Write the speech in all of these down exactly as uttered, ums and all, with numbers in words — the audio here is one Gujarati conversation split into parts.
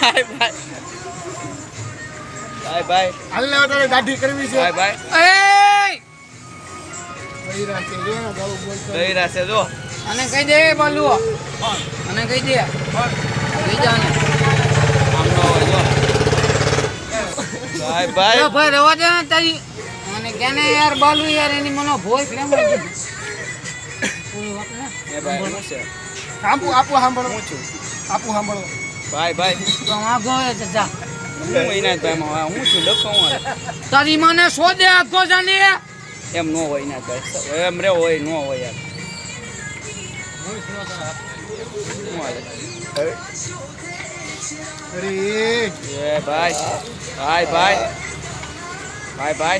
બાય બાય બાય બાય હાલ ને તારે દાઢી કરવી છે બાય બાય એ બૈરા છે જો ને ગાળું બોલતો બૈરા છે જો અને કહી દે બોલુ અને કહી દે કહી જાને આમ નો હોય જો બાય બાય તો ભાઈ રવા દે તારી અને કેને યાર બોલુ યાર એની મનો ભોય પ્રેમ પૂરી વાત ને એ બાય હું છે આપું આપું સાંભળો હું છું આપું સાંભળો બાય બાય તો આગો છે જા હું એના ભાઈ માં હું છું લખો હું તારી મને સોદે આગો જાને એમ નો હોય ના ભાઈ એમ રે હોય નો હોય યાર અરે એ ભાઈ ભાઈ ભાઈ ભાઈ ભાઈ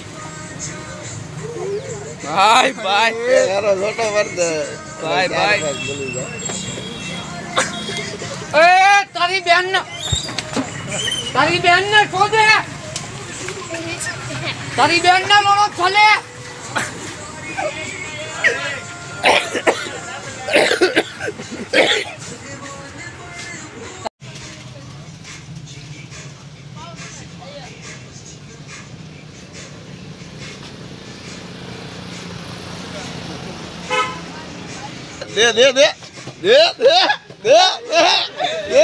ભાઈ ભાઈ યારો લોટો વર્દ ભાઈ ભાઈ બોલી જાઓ એ તારી બેન ને તારી બેન ને સોદે તારી બેન ને લોણો છલે દે દે દે દે દે દે દે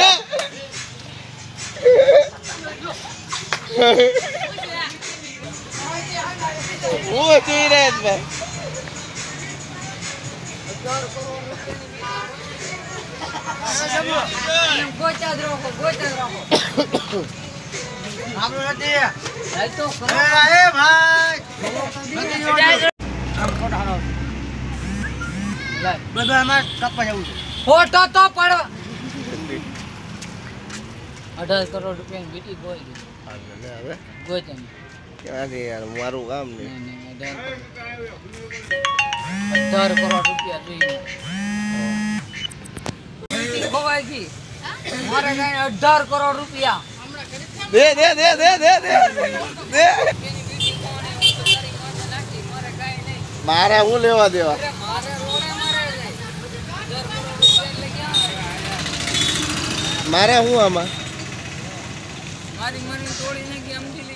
ઓ ચીરે ભાઈ ગોચા દ્રોહો ગોચા દ્રોહો આપણો નથી હાલ તો એ ભાઈ આમ ફોટો હાલો બધું આમાં કપા જવું છે ફોટો તો પડો અઢાર કરોડ રૂપિયા બીટી ગોઈ ગઈ હવે ગોઈ તમે ક્યાંથી યાર મારું કામ નહીં નહીં નહીં અઢાર કરોડ અઢાર કરોડ રૂપિયા જોઈએ ખોવાઈ ગઈ મારે કઈ અઢાર કરોડ રૂપિયા દે દે દે દે દે દે દે મારે હું લેવા દેવા મારે હું આમાં મારી મની તોડી નાખી સમજી